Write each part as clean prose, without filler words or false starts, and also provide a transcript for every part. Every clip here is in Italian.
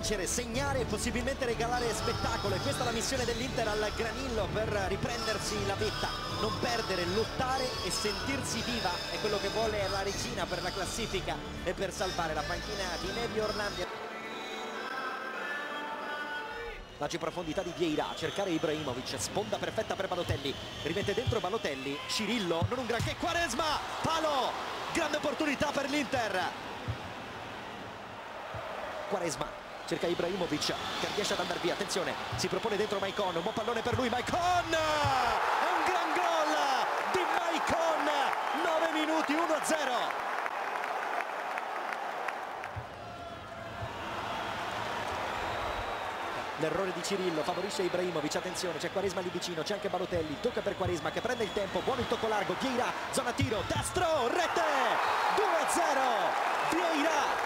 vincere, segnare e possibilmente regalare spettacolo, e questa è la missione dell'Inter al Granillo per riprendersi la vetta, non perdere, lottare e sentirsi viva, è quello che vuole la Regina per la classifica e per salvare la panchina di Nevio Orlandi. Lancio in profondità di Vieira, a cercare Ibrahimovic, sponda perfetta per Balotelli, rimette dentro Balotelli, Cirillo, non un granché, Quaresma, palo, grande opportunità per l'Inter. Quaresma cerca Ibrahimovic che riesce ad andare via, attenzione, si propone dentro Maicon, un buon pallone per lui, Maicon, è un gran gol di Maicon, 9 minuti, 1-0. L'errore di Cirillo favorisce Ibrahimovic, attenzione, c'è Quaresma lì vicino, c'è anche Balotelli, tocca per Quaresma che prende il tempo, buono il tocco largo, Vieira, zona tiro, destro, rete, 2-0, Vieira.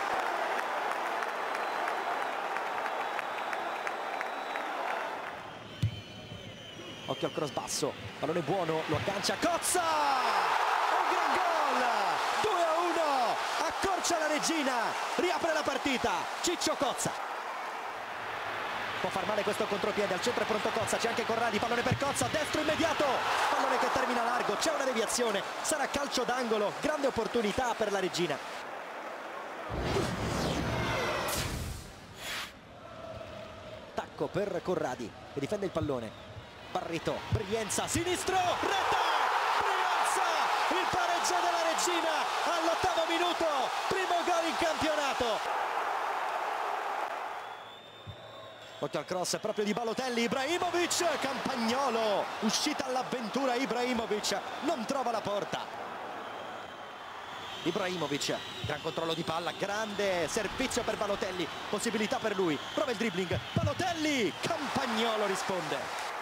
Occhio al cross basso, pallone buono, lo aggancia Cozza, un gran gol, 2-1, accorcia la Regina, riapre la partita, Ciccio Cozza. Può far male questo contropiede, al centro è pronto Cozza, c'è anche Corradi, pallone per Cozza, destro immediato, pallone che termina largo, c'è una deviazione, sarà calcio d'angolo, grande opportunità per la Regina. Tacco per Corradi che difende il pallone, Barreto, Brienza, sinistro, rete, Brienza, il pareggio della Regina all'8° minuto, primo gol in campionato. Occhio al cross proprio di Balotelli, Ibrahimovic, Campagnolo, uscita all'avventura Ibrahimovic, non trova la porta. Ibrahimovic, gran controllo di palla, grande servizio per Balotelli, possibilità per lui, prova il dribbling, Balotelli, Campagnolo risponde.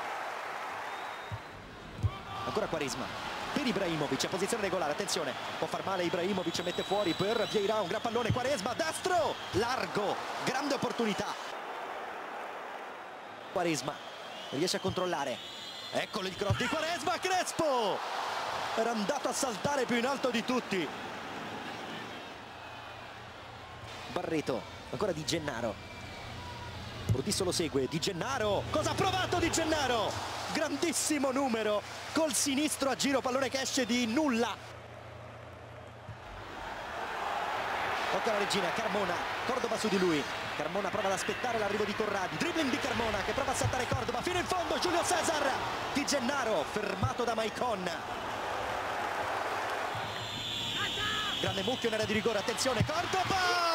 Ancora Quaresma, per Ibrahimovic, posizione regolare, attenzione, può far male Ibrahimovic, mette fuori per Vieira, un gran pallone, Quaresma, destro, largo, grande opportunità. Quaresma riesce a controllare, eccolo il cross di Quaresma, Crespo era andato a saltare più in alto di tutti. Barreto, ancora Di Gennaro, Brudisso lo segue, Di Gennaro, cosa ha provato Di Gennaro, grandissimo numero col sinistro a giro, pallone che esce di nulla. Occhio alla Regina, Carmona, Cordova su di lui, Carmona prova ad aspettare l'arrivo di Corradi, dribbling di Carmona che prova a saltare Cordova, fino in fondo Giulio Cesar, Di Gennaro fermato da Maicon, grande mucchio in area di rigore, attenzione Cordova,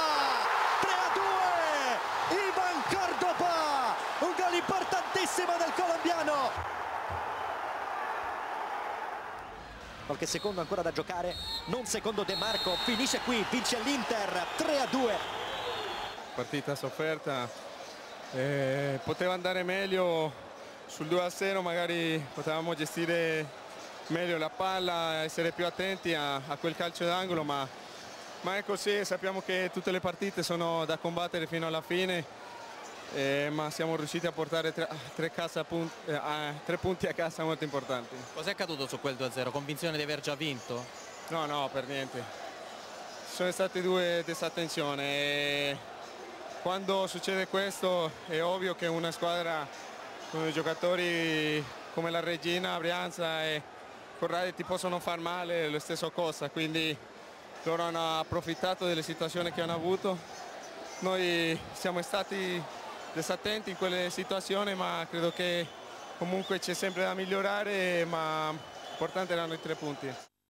3-2, Ivan Cordova, un gol importantissimo del colombiano. Qualche secondo ancora da giocare, non secondo De Marco, finisce qui, vince l'Inter 3-2. Partita sofferta, poteva andare meglio sul 2-0, magari potevamo gestire meglio la palla, essere più attenti a quel calcio d'angolo, ma è così, sappiamo che tutte le partite sono da combattere fino alla fine, ma siamo riusciti a portare tre punti a casa molto importanti. Cos'è accaduto su quel 2-0? Convinzione di aver già vinto? No, per niente. Ci sono state due disattenzioni e quando succede questo è ovvio che una squadra con giocatori come la Regina, Brianza e Corradi ti possono far male, lo stesso cosa, quindi loro hanno approfittato delle situazioni che hanno avuto. Noi siamo stati disattenti in quelle situazioni, ma credo che comunque c'è sempre da migliorare, ma l'importante erano i 3 punti.